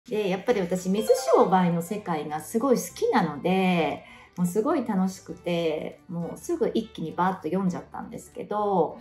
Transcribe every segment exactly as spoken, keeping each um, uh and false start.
で、やっぱり私、水商売の世界がすごい好きなので、もうすごい楽しくて、もうすぐ一気にバーッと読んじゃったんですけど、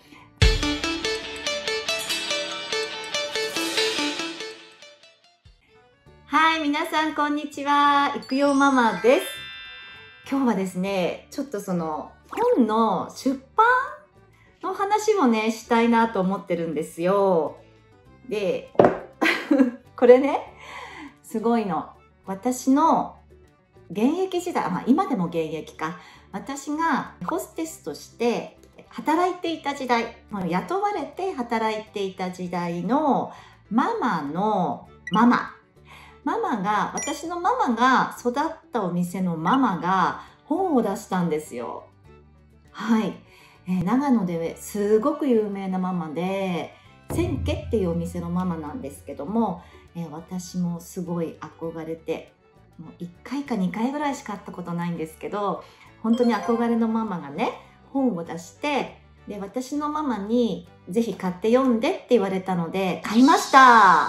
はい、皆さんこんにちは。いくよママです。今日はですね、ちょっとその本の出版の話もね、したいなと思ってるんですよ。で、これね、すごいの。私の現役時代、まあ今でも現役か。私がホステスとして働いていた時代、雇われて働いていた時代のママのママ。ママが、私のママが育ったお店のママが本を出したんですよ。はい。えー、長野ですごく有名なママで、千家っていうお店のママなんですけども、えー、私もすごい憧れて、もういっかいかにかいぐらいしか会ったことないんですけど、本当に憧れのママがね、本を出して、で、私のママにぜひ買って読んでって言われたので、買いました。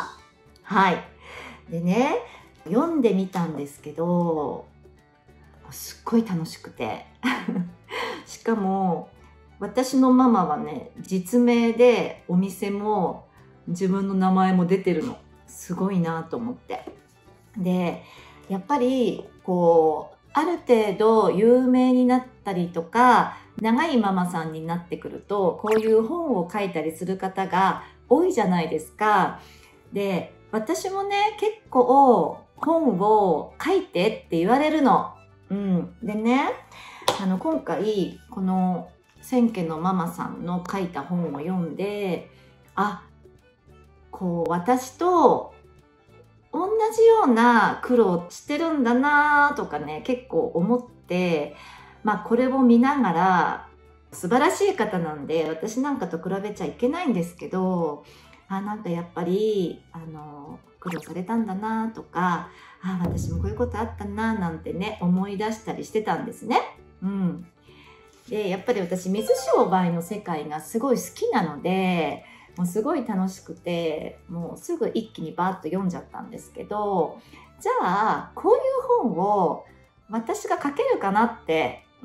はい。でね、読んでみたんですけど、すっごい楽しくて。しかも、私のママはね、実名でお店も自分の名前も出てるの。すごいなと思って。で、やっぱり、こう、ある程度有名になったりとか、長いママさんになってくると、こういう本を書いたりする方が多いじゃないですか。で、私もね、結構本を書いてって言われるの。うん。でね、あの、今回、この千家のママさんの書いた本を読んで、あ、こう、私と同じような苦労してるんだなとかね、結構思って、まあ、これを見ながら、素晴らしい方なんで、私なんかと比べちゃいけないんですけど、あ、なんかやっぱり、あの、苦労されたんだなとか、あ、私もこういうことあったななんてね、思い出したりしてたんですね。うん。で、やっぱり私、水商売の世界がすごい好きなので、もうすごい楽しくて、もうすぐ一気にバーッと読んじゃったんですけど、じゃあ、こういう本を私が書けるかなって、うん、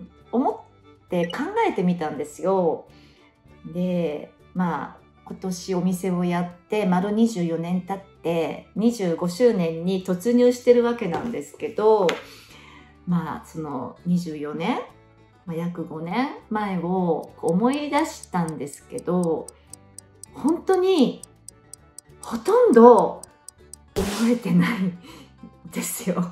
思って考えてみたんですよ。で、まあ、今年お店をやって丸にじゅうよねん経ってにじゅうごしゅうねんに突入してるわけなんですけど、まあそのにじゅうよねん、まあ、約ごねんまえを思い出したんですけど、本当にほとんど覚えてないんですよ。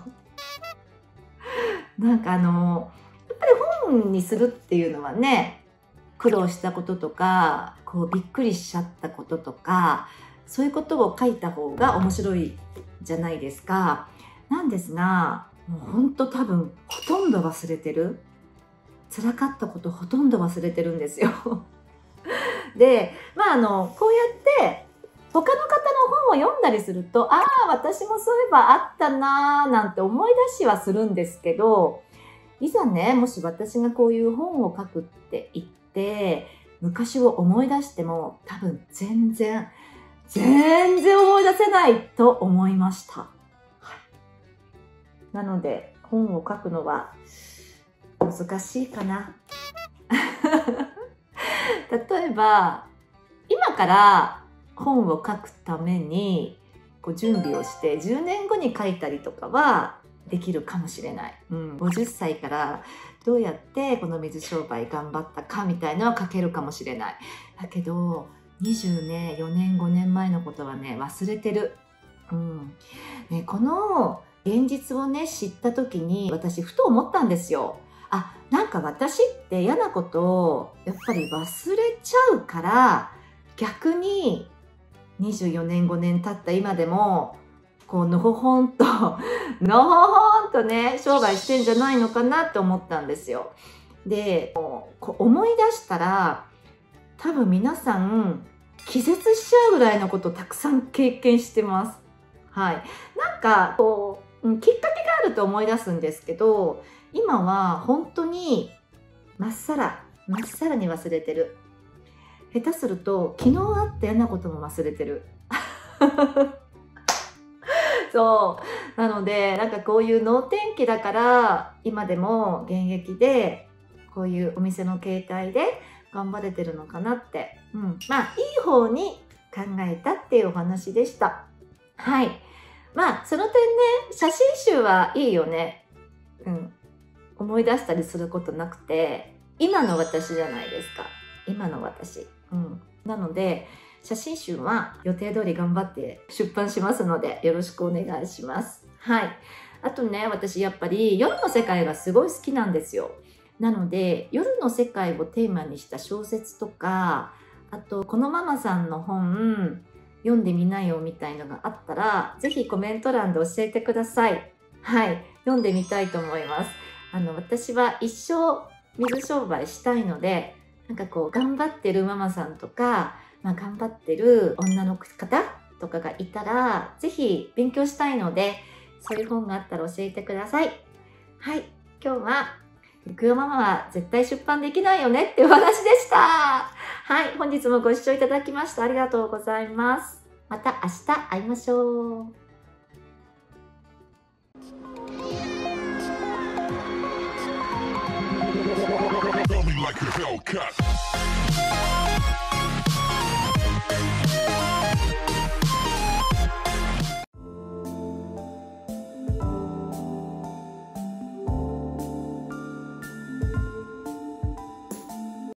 なんかあのやっぱり本にするっていうのはね、苦労したこととか、こうびっくりしちゃったこととか、そういうことを書いた方が面白いじゃないですか。なんですが、もうほんと多分ほとんど忘れてる。辛かったことほとんど忘れてるんですよ。で、まああの、こうやって他の方の本を読んだりすると、ああ、私もそういえばあったなーなんて思い出しはするんですけど、いざね、もし私がこういう本を書くって言って、昔を思い出しても多分全然、全然思い出せないと思いました。はい、なので、本を書くのは難しいかな。例えば、今から本を書くためにこう準備をしてじゅうねんごに書いたりとかはできるかもしれない。うん、ごじゅっさいからどうやってこの水商売頑張ったかみたいなのは書けるかもしれない。だけどにじゅうねん、よねん、ごねんまえのことはね、忘れてる。うん。ね、この現実をね、知った時に私ふと思ったんですよ。あ、なんか私って嫌なことをやっぱり忘れちゃうから、逆ににじゅうよねん、ごねん経った今でも、こう、のほほんと、のほほんとね、商売してんじゃないのかなって思ったんですよ。で、こう思い出したら、多分皆さん、気絶しちゃうぐらいのことたくさん経験してます。はい。なんか、こう、きっかけがあると思い出すんですけど、今は本当に、まっさら、まっさらに忘れてる。下手すると昨日あった嫌なことも忘れてる。 そうなので、なんかこういう能天気だから今でも現役でこういうお店の形態で頑張れてるのかなって、うん、まあいい方に考えたっていうお話でした。はい。まあその点ね、写真集はいいよね。うん。思い出したりすることなくて、今の私じゃないですか。今の私。うん。なので、写真集は予定通り頑張って出版しますので、よろしくお願いします。はい。あとね、私やっぱり夜の世界がすごい好きなんですよ。なので、夜の世界をテーマにした小説とか、あと、このママさんの本、読んでみなよみたいのがあったら、ぜひコメント欄で教えてください。はい。読んでみたいと思います。あの、私は一生水商売したいので、なんかこう、頑張ってるママさんとか、まあ、頑張ってる女の方とかがいたら、ぜひ勉強したいので、そういう本があったら教えてください。はい。今日は、いくよママは絶対出版できないよねっていうお話でした。はい。本日もご視聴いただきましてありがとうございます。また明日会いましょう。 Tell me like a Hellcat.